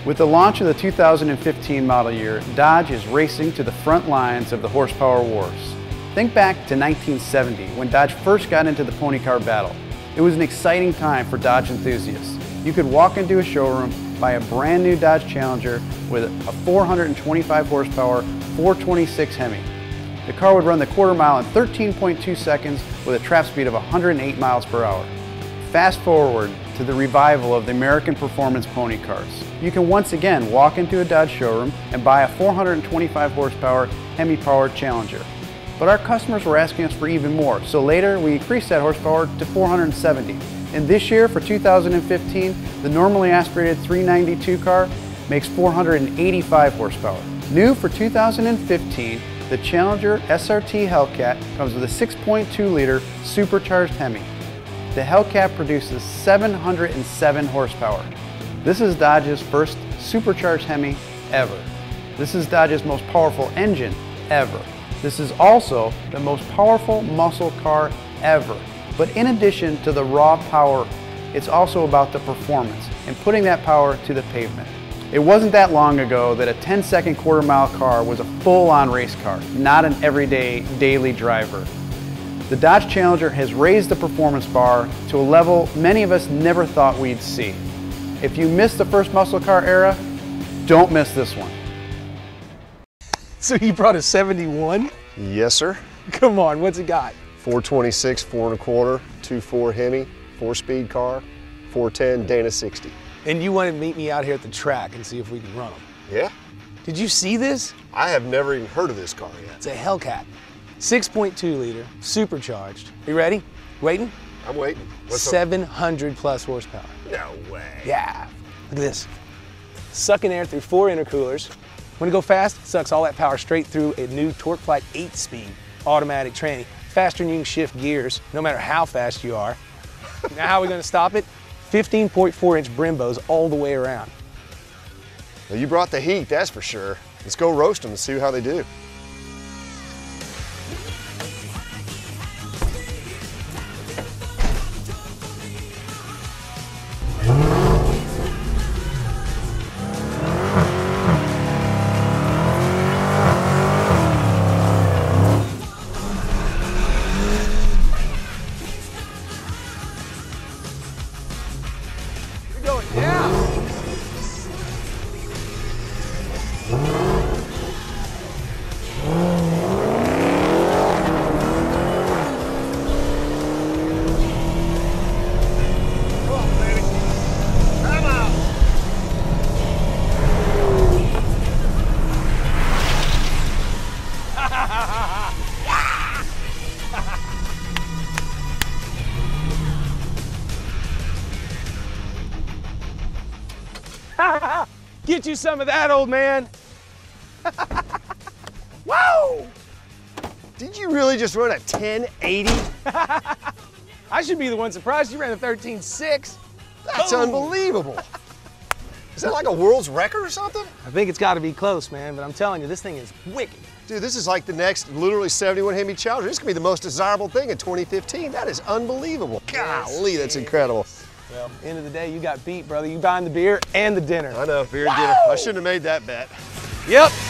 With the launch of the 2015 model year, Dodge is racing to the front lines of the horsepower wars. Think back to 1970 when Dodge first got into the pony car battle. It was an exciting time for Dodge enthusiasts. You could walk into a showroom, buy a brand new Dodge Challenger with a 425 horsepower 426 Hemi. The car would run the quarter mile in 13.2 seconds with a trap speed of 108 miles per hour. Fast forward to the revival of the American performance pony cars. You can once again walk into a Dodge showroom and buy a 425 horsepower Hemi powered Challenger. But our customers were asking us for even more, so later we increased that horsepower to 470. And this year, for 2015, the normally aspirated 392 car makes 485 horsepower. New for 2015, the Challenger SRT Hellcat comes with a 6.2 liter supercharged Hemi. The Hellcat produces 707 horsepower. This is Dodge's first supercharged Hemi ever. This is Dodge's most powerful engine ever. This is also the most powerful muscle car ever. But in addition to the raw power, it's also about the performance and putting that power to the pavement. It wasn't that long ago that a 10-second quarter-mile car was a full-on race car, not an everyday, daily driver. The Dodge Challenger has raised the performance bar to a level many of us never thought we'd see. If you missed the first muscle car era, don't miss this one. So you brought a 71? Yes, sir. Come on, what's it got? 426, 4 1/4, 2.4 Hemi, 4-speed car, 410 Dana 60. And you wanted to meet me out here at the track and see if we can run them. Yeah? Did you see this? I have never even heard of this car yet. It's a Hellcat. 6.2 liter, supercharged. You ready? Waiting? I'm waiting. 700 plus horsepower. No way. Yeah. Look at this. Sucking air through 4 intercoolers. When it go fast, it sucks all that power straight through a new TorqueFlite 8-speed automatic tranny. Faster than you can shift gears, no matter how fast you are. Now how are we going to stop it? 15.4-inch Brembos all the way around. Well, you brought the heat, that's for sure. Let's go roast them and see how they do. Get you some of that, old man. Whoa! Did you really just run a 1080? I should be the one surprised you ran a 13.6. That's unbelievable. Is that like a world's record or something? I think it's got to be close, man, but I'm telling you, this thing is wicked. Dude, this is like the next literally 71 Hemi Challenger. This could be the most desirable thing in 2015. That is unbelievable. Golly, that's incredible. Well, end of the day, you got beat, brother. You buying the beer and the dinner. I know, beer and dinner. I shouldn't have made that bet. Yep.